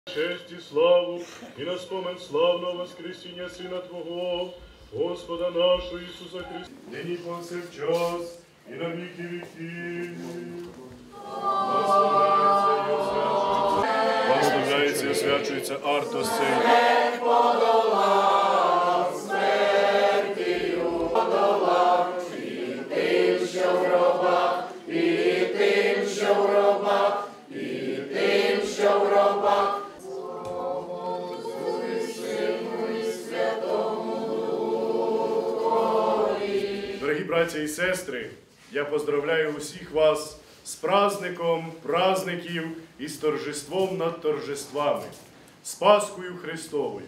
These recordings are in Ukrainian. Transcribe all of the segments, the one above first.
честь і славу, і на спомин славного воскресіння Сина Твого, Господа нашого Ісуса Христа, нині повсякчас, і на віки віків. Благословляється і освячується Артос цей. Дорогі браті і сестри, я поздравляю усіх вас з праздником праздників і з торжеством над торжествами, з Пасхою Христовою.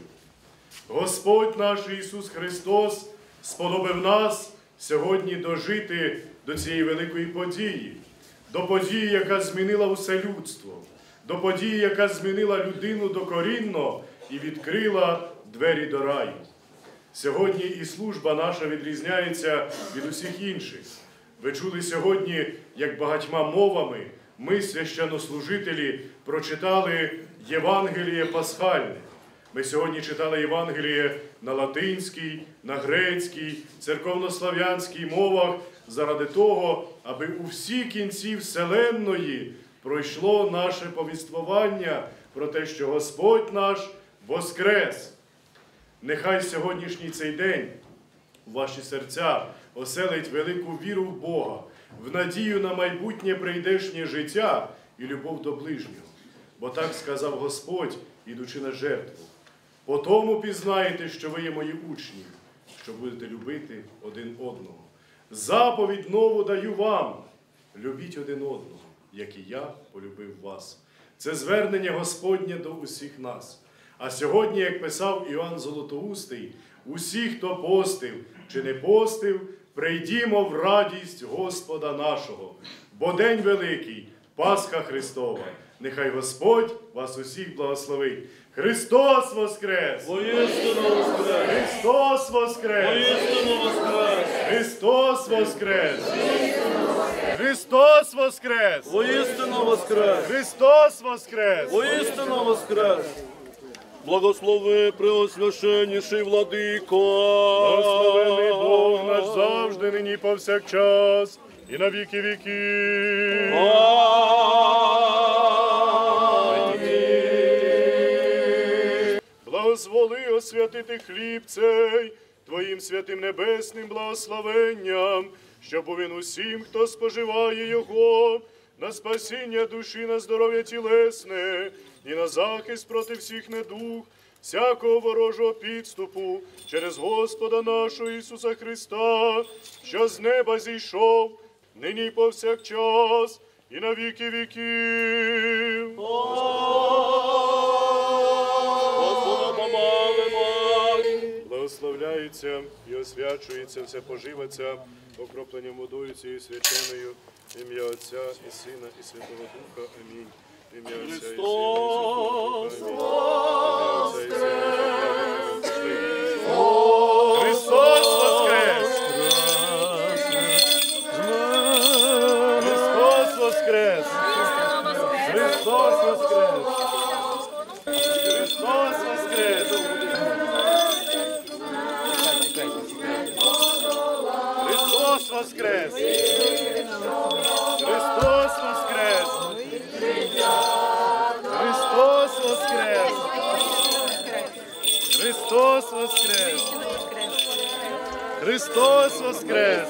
Господь наш Ісус Христос сподобав нас сьогодні дожити до цієї великої події, до події, яка змінила усе людство, до події, яка змінила людину докорінно і відкрила двері до раю. Сьогодні і служба наша відрізняється від усіх інших. Ви чули сьогодні, як багатьма мовами ми, священнослужителі, прочитали Євангеліє Пасхальне. Ми сьогодні читали Євангеліє на латинській, на грецькій, церковнослав'янській мовах заради того, аби у всі кінці вселенної пройшло наше повіствування про те, що Господь наш воскрес. Нехай сьогоднішній цей день у ваші серця оселить велику віру в Бога, в надію на майбутнє прийдешнє життя і любов до ближнього. Бо так сказав Господь, ідучи на жертву. По тому пізнаєте, що ви є мої учні, що будете любити один одного. Заповідь нову даю вам. Любіть один одного, як і я полюбив вас. Це звернення Господнє до усіх нас. А сьогодні, як писав Іоанн Золотоустий, усі, хто постив чи не постив, прийдімо в радість Господа нашого. Бо день великий, Пасха Христова. Нехай Господь вас усіх благословить. Христос воскрес! Воістину воскрес! Христос воскрес! Воістину воскрес! Христос воскрес! Христос воскрес! Воістину воскрес! Христос воскрес! Воістину воскрес! Благослови преосвященніший владико! Благословений Бог наш завжди, нині повсякчас, і на віки віків. Амінь. Благозволи освятити хліб цей Твоїм святим небесним благословенням, щоб був він усім, хто споживає його, на спасіння душі, на здоров'я тілесне і на захист проти всіх недуг, всякого ворожого підступу, через Господа нашого Ісуса Христа, що з неба зійшов, нині й повсякчас, і на віки віків. Господа помалимо. Благословляється і освячується все поживаться окропленням водою цією свяченою, ім'я Отця і Сина і Святого Духа. Амінь. Ім'я Отця і Сина і Святого Духа. Амінь. Христос воскрес! Христос воскрес! Христос воскрес! Христос воскрес! Христос воскрес! Христос воскрес! Христос воскрес! Христос воскрес! Христос воскрес!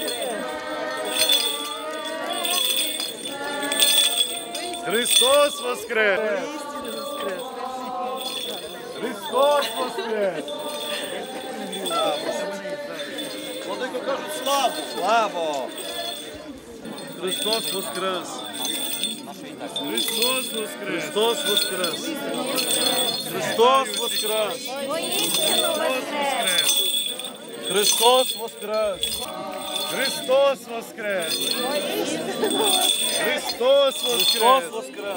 Христос воскрес! Христос воскрес! Владико кажуть славу. Славу. Христос воскрес. Христос воскрес! Христос воскрес. Христос воскрес. Христос воскрес. Христос воскрес! Христос Христос воскрес!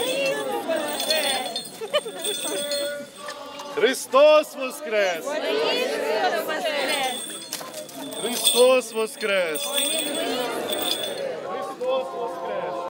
воскрес. Христос воскрес! Христос воскрес!